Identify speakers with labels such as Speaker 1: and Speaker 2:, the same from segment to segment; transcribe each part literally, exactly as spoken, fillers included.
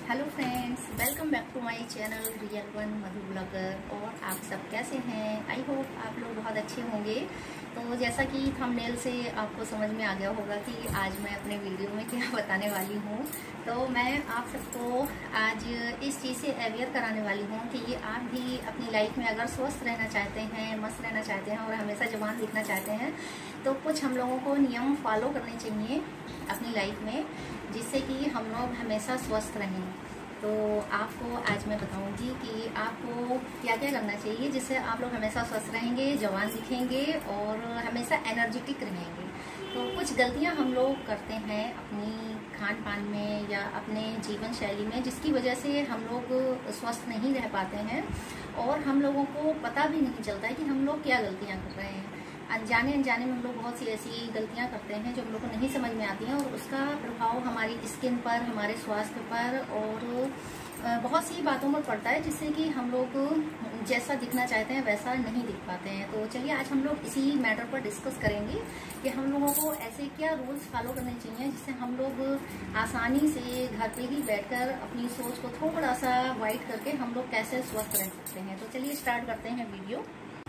Speaker 1: Hello friends, welcome back to my channel real one Madhu blogger. और आप सब कैसे हैं? आई होप आप लोग बहुत अच्छे होंगे। तो जैसा कि थंबनेल से आपको समझ में आ गया होगा कि आज मैं अपने वीडियो में क्या बताने वाली हूँ। तो मैं आप सबको आज इस चीज़ से अवेयर कराने वाली हूँ कि आप भी अपनी लाइफ में अगर स्वस्थ रहना चाहते हैं, मस्त रहना चाहते हैं और हमेशा जवान दिखना चाहते हैं, तो कुछ हम लोगों को नियम फॉलो करने चाहिए अपनी लाइफ में, जिससे कि हम लोग हमेशा स्वस्थ रहें। तो आपको आज मैं बताऊंगी कि आपको क्या क्या करना चाहिए जिससे आप लोग हमेशा स्वस्थ रहेंगे, जवान दिखेंगे और हमेशा एनर्जेटिक रहेंगे। तो कुछ गलतियां हम लोग करते हैं अपनी खान पान में या अपने जीवन शैली में, जिसकी वजह से हम लोग स्वस्थ नहीं रह पाते हैं और हम लोगों को पता भी नहीं चलता है कि हम लोग क्या गलतियाँ कर रहे हैं। अनजाने अनजाने में हम लोग बहुत सी ऐसी गलतियां करते हैं जो हम लोग को नहीं समझ में आती हैं और उसका प्रभाव हमारी स्किन पर, हमारे स्वास्थ्य पर और बहुत सी बातों पर पड़ता है, जिससे कि हम लोग जैसा दिखना चाहते हैं वैसा नहीं दिख पाते हैं। तो चलिए आज हम लोग इसी मैटर पर डिस्कस करेंगे कि हम लोगों को ऐसे क्या रूल्स फॉलो करने चाहिए जिससे हम लोग आसानी से घर पे ही बैठकर अपनी सोच को थोड़ा सा वाइट करके हम लोग कैसे स्वस्थ रह सकते हैं। तो चलिए स्टार्ट करते हैं वीडियो।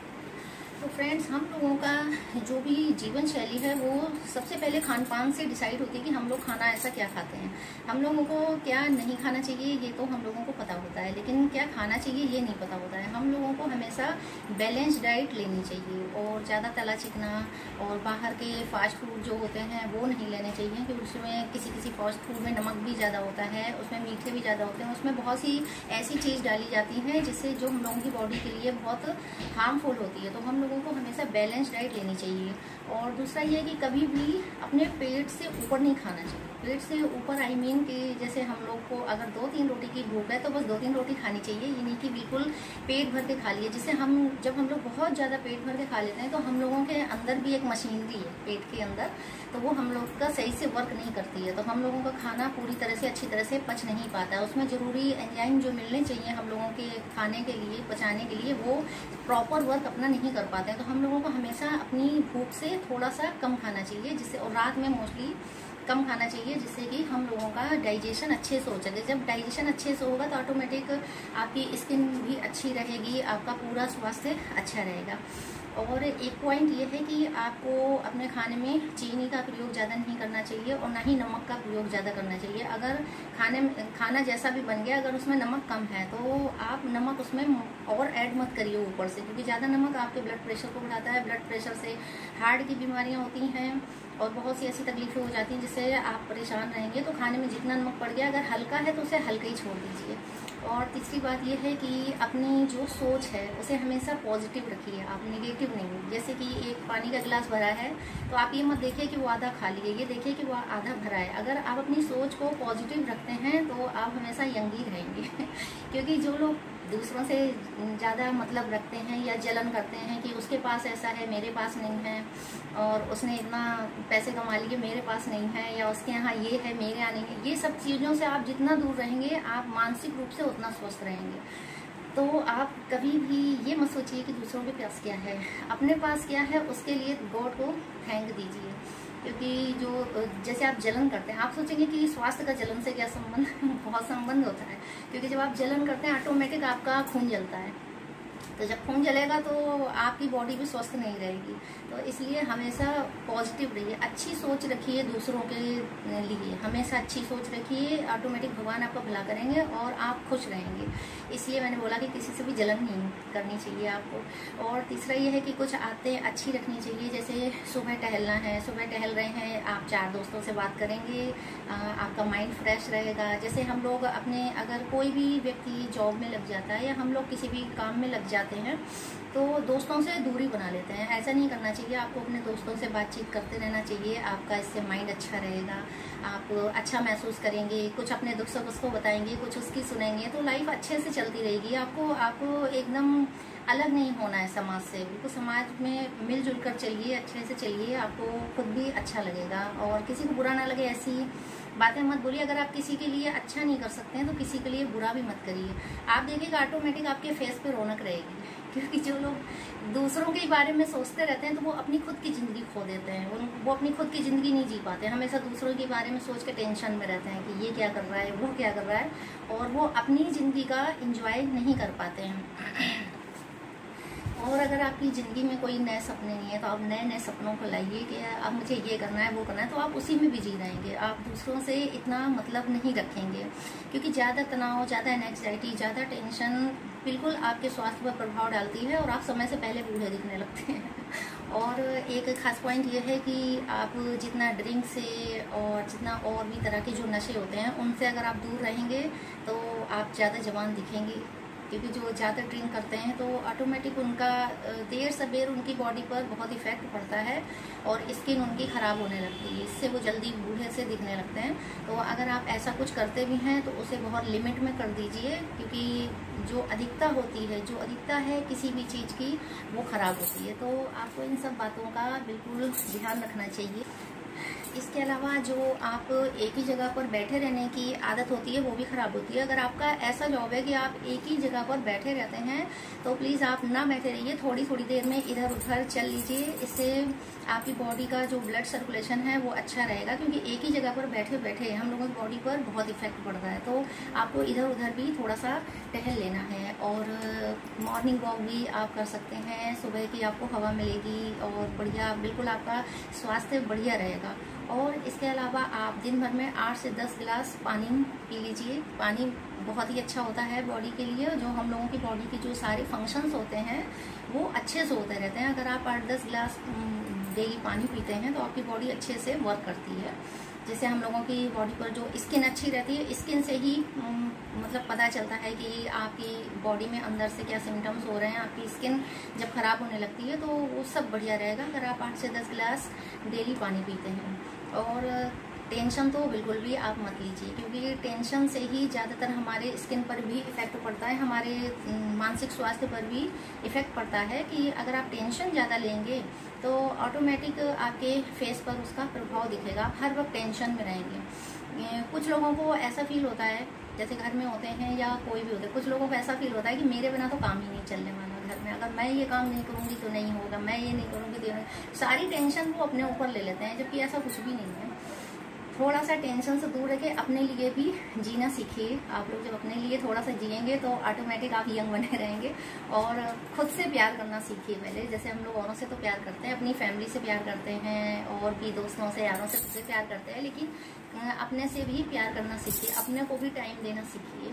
Speaker 1: तो फ्रेंड्स, हम लोगों का जो भी जीवन शैली है वो सबसे पहले खान पान से डिसाइड होती है कि हम लोग खाना ऐसा क्या खाते हैं। हम लोगों को क्या नहीं खाना चाहिए ये तो हम लोगों को पता होता है, लेकिन क्या खाना चाहिए ये नहीं पता होता है। हम लोगों को हमेशा बैलेंस डाइट लेनी चाहिए और ज़्यादा तला चिकना और बाहर के फास्ट फूड जो होते हैं वो नहीं लेने चाहिए, क्योंकि उसमें किसी किसी फास्ट फूड में नमक भी ज़्यादा होता है, उसमें मीठे भी ज़्यादा होते हैं, उसमें बहुत सी ऐसी चीज़ डाली जाती है जिससे जो हम लोगों की बॉडी के लिए बहुत हार्मफुल होती है। तो हम लोगों को हमेशा बैलेंस डाइट लेनी चाहिए। और दूसरा ये है कि कभी भी अपने पेट से ऊपर नहीं खाना चाहिए। पेट से ऊपर आई मीन कि जैसे हम लोग को अगर दो तीन रोटी की भूख है तो बस दो तीन रोटी खानी चाहिए, ये नहीं कि बिल्कुल पेट भर के खा लिए। जिससे हम जब हम लोग बहुत ज़्यादा पेट भर के खा लेते हैं तो हम लोगों के अंदर भी एक मशीनरी है पेट के अंदर, तो वो हम लोग का सही से वर्क नहीं करती है। तो हम लोगों का खाना पूरी तरह से अच्छी तरह से पच नहीं पाता है। उसमें ज़रूरी एंजाइम जो मिलने चाहिए हम लोगों के खाने के लिए, पचाने के लिए, वो प्रॉपर वर्क अपना नहीं कर पाते हैं। तो हम लोगों को हमेशा अपनी भूख से थोड़ा सा कम खाना चाहिए, जिससे और रात में मोस्टली कम खाना चाहिए, जिससे कि हम लोगों का डाइजेशन अच्छे से हो सके। जब डाइजेशन अच्छे से होगा तो ऑटोमेटिक आपकी स्किन भी अच्छी रहेगी, आपका पूरा स्वास्थ्य अच्छा रहेगा। और एक पॉइंट ये है कि आपको अपने खाने में चीनी का प्रयोग ज़्यादा नहीं करना चाहिए और ना ही नमक का प्रयोग ज़्यादा करना चाहिए। अगर खाने में खाना जैसा भी बन गया, अगर उसमें नमक कम है तो आप नमक उसमें और ऐड मत करिए ऊपर से, क्योंकि ज़्यादा नमक आपके ब्लड प्रेशर को बढ़ाता है। ब्लड प्रेशर से हार्ट की बीमारियाँ होती हैं और बहुत सी ऐसी तकलीफें हो जाती हैं जिससे आप परेशान रहेंगे। तो खाने में जितना नमक पड़ गया, अगर हल्का है तो उसे हल्का ही छोड़ दीजिए। और तीसरी बात यह है कि अपनी जो सोच है उसे हमेशा पॉजिटिव रखिए, आप नेगेटिव नहीं। जैसे कि एक पानी का गिलास भरा है तो आप ये मत देखिए कि वो आधा खाली है, ये देखिए कि वो आधा भरा है। अगर आप अपनी सोच को पॉजिटिव रखते हैं तो आप हमेशा यंग ही रहेंगे क्योंकि जो लोग दूसरों से ज़्यादा मतलब रखते हैं या जलन करते हैं कि उसके पास ऐसा है मेरे पास नहीं है, और उसने इतना पैसे कमा लिए मेरे पास नहीं है, या उसके यहाँ ये है मेरे यहाँ नहीं है, ये सब चीज़ों से आप जितना दूर रहेंगे आप मानसिक रूप से उतना स्वस्थ रहेंगे। तो आप कभी भी ये मत सोचिए कि दूसरों के पास क्या है, अपने पास क्या है उसके लिए गॉड को थैंक दीजिए। क्योंकि जो जैसे आप जलन करते हैं, आप सोचेंगे कि स्वास्थ्य का जलन से क्या संबंध बहुत संबंध होता है, क्योंकि जब आप जलन करते हैं ऑटोमेटिक आपका खून जलता है। तो जब खून जलेगा तो आपकी बॉडी भी स्वस्थ नहीं रहेगी। तो इसलिए हमेशा पॉजिटिव रहिए, अच्छी सोच रखिए दूसरों के लिए, हमेशा अच्छी सोच रखिए, ऑटोमेटिक भगवान आपका भला करेंगे और आप खुश रहेंगे। इसलिए मैंने बोला कि किसी से भी जलन नहीं करनी चाहिए आपको। और तीसरा ये है कि कुछ आदतें अच्छी रखनी चाहिए, जैसे सुबह टहलना है, सुबह टहल रहे हैं आप, चार दोस्तों से बात करेंगे, आपका माइंड फ्रेश रहेगा। जैसे हम लोग अपने, अगर कोई भी व्यक्ति जॉब में लग जाता है या हम लोग किसी भी काम में लग जाते हैं तो दोस्तों से दूरी बना लेते हैं। ऐसा नहीं करना चाहिए, आपको अपने दोस्तों से बातचीत करते रहना चाहिए। आपका इससे माइंड अच्छा रहेगा, आप अच्छा महसूस करेंगे, कुछ अपने दुख सुख उसको बताएंगे, कुछ उसकी सुनेंगे, तो लाइफ अच्छे से चलती रहेगी। आपको आपको एकदम अलग नहीं होना है समाज से, बिल्कुल समाज में मिलजुल कर चलिए, अच्छे से चलिए, आपको खुद भी अच्छा लगेगा और किसी को बुरा ना लगे ऐसी बातें मत बोलिए। अगर आप किसी के लिए अच्छा नहीं कर सकते हैं तो किसी के लिए बुरा भी मत करिए। आप देखिएगा ऑटोमेटिक आपके फेस पे रौनक रहेगी। क्योंकि जो लोग दूसरों के बारे में सोचते रहते हैं तो वो अपनी खुद की ज़िंदगी खो देते हैं, वो वो अपनी खुद की ज़िंदगी नहीं जी पाते हैं। हमेशा दूसरों के बारे में सोच के टेंशन में रहते हैं कि ये क्या कर रहा है, वो क्या कर रहा है, और वो अपनी ज़िंदगी का एंजॉय नहीं कर पाते हैं। और अगर आपकी ज़िंदगी में कोई नए सपने नहीं है तो आप नए नए सपनों को लाइए कि अब मुझे ये करना है, वो करना है, तो आप उसी में बिजी रहेंगे। आप दूसरों से इतना मतलब नहीं रखेंगे, क्योंकि ज़्यादा तनाव, ज़्यादा एंग्जाइटी, ज़्यादा टेंशन बिल्कुल आपके स्वास्थ्य पर प्रभाव डालती है और आप समय से पहले बूढ़े दिखने लगते हैं। और एक खास पॉइंट ये है कि आप जितना ड्रिंक से और जितना और भी तरह के जो नशे होते हैं उनसे अगर आप दूर रहेंगे तो आप ज़्यादा जवान दिखेंगे। क्योंकि जो ज़्यादा ड्रिंक करते हैं तो ऑटोमेटिक उनका देर सबेर उनकी बॉडी पर बहुत इफेक्ट पड़ता है और स्किन उनकी ख़राब होने लगती है, इससे वो जल्दी बूढ़े से दिखने लगते हैं। तो अगर आप ऐसा कुछ करते भी हैं तो उसे बहुत लिमिट में कर दीजिए, क्योंकि जो अधिकता होती है, जो अधिकता है किसी भी चीज़ की, वो ख़राब होती है। तो आपको इन सब बातों का बिल्कुल ध्यान रखना चाहिए। इसके अलावा जो आप एक ही जगह पर बैठे रहने की आदत होती है वो भी ख़राब होती है। अगर आपका ऐसा जॉब है कि आप एक ही जगह पर बैठे रहते हैं तो प्लीज़ आप ना बैठे रहिए, थोड़ी थोड़ी देर में इधर उधर चल लीजिए। इससे आपकी बॉडी का जो ब्लड सर्कुलेशन है वो अच्छा रहेगा, क्योंकि एक ही जगह पर बैठे बैठे हम लोगों की बॉडी पर बहुत इफेक्ट पड़ता है। तो आपको इधर उधर भी थोड़ा सा टहल लेना है। और मॉर्निंग वॉक भी आप कर सकते हैं, सुबह की आपको हवा मिलेगी और बढ़िया, बिल्कुल आपका स्वास्थ्य बढ़िया रहेगा। और इसके अलावा आप दिन भर में आठ से दस गिलास पानी पी लीजिए। पानी बहुत ही अच्छा होता है बॉडी के लिए। जो हम लोगों की बॉडी के जो सारे फंक्शंस होते हैं वो अच्छे से होते रहते हैं। अगर आप आठ दस गिलास डेली पानी पीते हैं तो आपकी बॉडी अच्छे से वर्क करती है। जैसे हम लोगों की बॉडी पर जो स्किन अच्छी रहती है, स्किन से ही मतलब पता चलता है कि आपकी बॉडी में अंदर से क्या सिम्टम्स हो रहे हैं। आपकी स्किन जब खराब होने लगती है तो वो सब बढ़िया रहेगा अगर आप आठ से दस गिलास डेली पानी पीते हैं। और टेंशन तो बिल्कुल भी आप मत लीजिए, क्योंकि टेंशन से ही ज़्यादातर हमारे स्किन पर भी इफेक्ट पड़ता है, हमारे मानसिक स्वास्थ्य पर भी इफेक्ट पड़ता है। कि अगर आप टेंशन ज़्यादा लेंगे तो ऑटोमेटिक आपके फेस पर उसका प्रभाव दिखेगा, हर वक्त टेंशन में रहेंगे। कुछ लोगों को ऐसा फील होता है, जैसे घर में होते हैं या कोई भी होता है, कुछ लोगों को ऐसा फील होता है कि मेरे बिना तो काम ही नहीं चलने वाला घर में, अगर मैं ये काम नहीं करूँगी तो नहीं होगा, मैं ये नहीं करूँगी तो नहीं। सारी टेंशन वो अपने ऊपर ले लेते हैं, जबकि ऐसा कुछ भी नहीं है। थोड़ा सा टेंशन से दूर रखे, अपने लिए भी जीना सीखिए। आप लोग जब अपने लिए थोड़ा सा जिएंगे तो ऑटोमेटिक आप यंग बने रहेंगे। और खुद से प्यार करना सीखिए पहले। जैसे हम लोग औरों से तो प्यार करते हैं, अपनी फैमिली से प्यार करते हैं और भी दोस्तों से, यारों से, खुद से प्यार करते हैं, लेकिन अपने से भी प्यार करना सीखिए, अपने को भी टाइम देना सीखिए।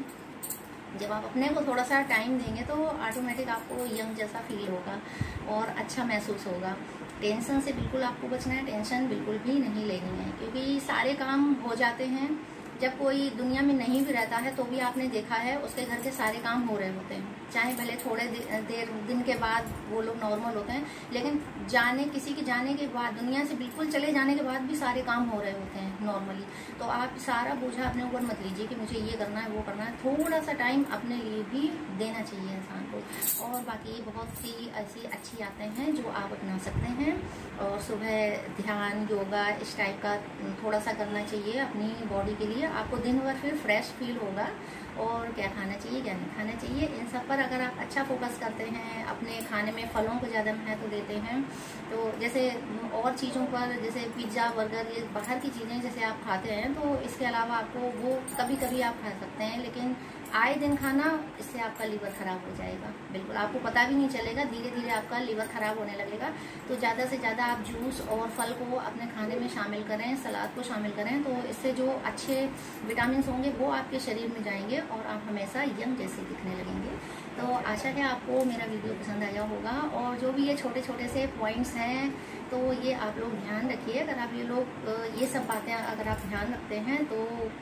Speaker 1: जब आप अपने को थोड़ा सा टाइम देंगे तो ऑटोमेटिक आपको यंग जैसा फील होगा और अच्छा महसूस होगा। टेंशन से बिल्कुल आपको बचना है, टेंशन बिल्कुल भी नहीं लेनी है, क्योंकि सारे काम हो जाते हैं। जब कोई दुनिया में नहीं भी रहता है तो भी आपने देखा है उसके घर के सारे काम हो रहे होते हैं, चाहे भले थोड़े देर दिन के बाद वो लोग नॉर्मल होते हैं, लेकिन जाने किसी के जाने के बाद, दुनिया से बिल्कुल चले जाने के बाद भी सारे काम हो रहे होते हैं नॉर्मली। तो आप सारा बोझा अपने ऊपर मत लीजिए कि मुझे ये करना है, वो करना है। थोड़ा सा टाइम अपने लिए भी देना चाहिए इंसान को। और बाकी बहुत सी ऐसी अच्छी आदतें हैं जो आप अपना सकते हैं। और सुबह ध्यान, योगा इस टाइप का थोड़ा सा करना चाहिए अपनी बॉडी के लिए। आपको दिन भर फिर फ्रेश फील होगा। और क्या खाना चाहिए, क्या नहीं खाना चाहिए, इन सब पर अगर आप अच्छा फोकस करते हैं, अपने खाने में फलों को ज़्यादा महत्व देते हैं, तो जैसे और चीज़ों पर, जैसे पिज्ज़ा, बर्गर, ये बाहर की चीज़ें जैसे आप खाते हैं तो इसके अलावा आपको वो कभी कभी आप खा सकते हैं, लेकिन आए दिन खाना, इससे आपका लीवर खराब हो जाएगा। बिल्कुल आपको पता भी नहीं चलेगा, धीरे धीरे आपका लीवर खराब होने लगेगा। तो ज़्यादा से ज़्यादा आप जूस और फल को अपने खाने में शामिल करें, सलाद को शामिल करें, तो इससे जो अच्छे विटामिन होंगे वो आपके शरीर में जाएंगे और आप हमेशा यंग जैसे दिखने लगेंगे। तो आशा है आपको मेरा वीडियो पसंद आया होगा। और जो भी ये छोटे छोटे से पॉइंट्स हैं तो ये आप लोग ध्यान रखिए। अगर आप ये लोग ये सब बातें अगर आप ध्यान रखते हैं तो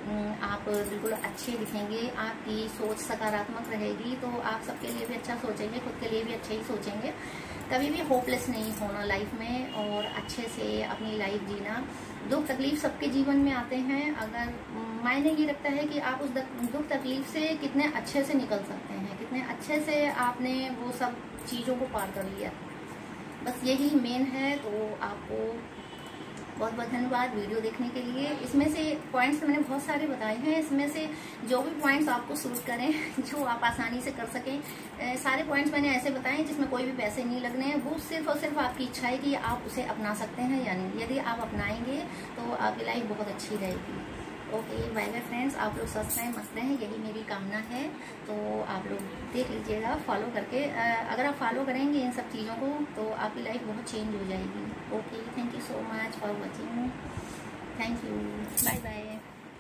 Speaker 1: आप बिल्कुल अच्छे दिखेंगे, आपकी सोच सकारात्मक रहेगी, तो आप सबके लिए भी अच्छा सोचेंगे, खुद के लिए भी अच्छे ही सोचेंगे। कभी भी होपलेस नहीं होना लाइफ में और अच्छे से अपनी लाइफ जीना। दुख तकलीफ सबके जीवन में आते हैं, अगर मायने ये रखता है कि आप उस दुख तकलीफ से कितने अच्छे से निकल सकते हैं, कितने अच्छे से आपने वो सब चीज़ों को पार कर लिया, बस यही मेन है। तो आपको बहुत बहुत धन्यवाद वीडियो देखने के लिए। इसमें से पॉइंट्स मैंने बहुत सारे बताए हैं, इसमें से जो भी पॉइंट्स आपको सूट करें, जो आप आसानी से कर सकें, सारे पॉइंट्स मैंने ऐसे बताए हैं जिसमें कोई भी पैसे नहीं लगने हैं। वो सिर्फ और सिर्फ आपकी इच्छा है कि आप उसे अपना सकते हैं या नहीं। यदि आप अपनाएंगे तो आपकी लाइफ बहुत अच्छी रहेगी। Okay, bye bye friends. आप लोग स्वस्थ रहें, मस्त रहें, यही मेरी कामना है। तो आप लोग देख लीजिएगा फॉलो करके। अगर आप फॉलो करेंगे इन सब चीज़ों को तो आपकी लाइफ बहुत चेंज हो जाएगी। Okay, thank you so much for watching. Thank you, bye bye.